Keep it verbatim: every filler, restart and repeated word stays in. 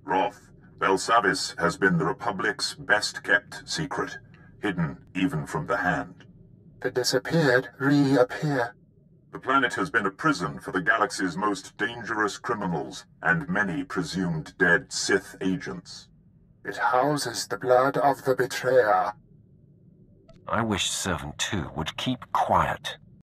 Roth, Belsavis has been the Republic's best-kept secret, hidden even from the Hand. The disappeared reappear. The planet has been a prison for the galaxy's most dangerous criminals and many presumed dead Sith agents. It houses the blood of the betrayer. I wish Servant two would keep quiet.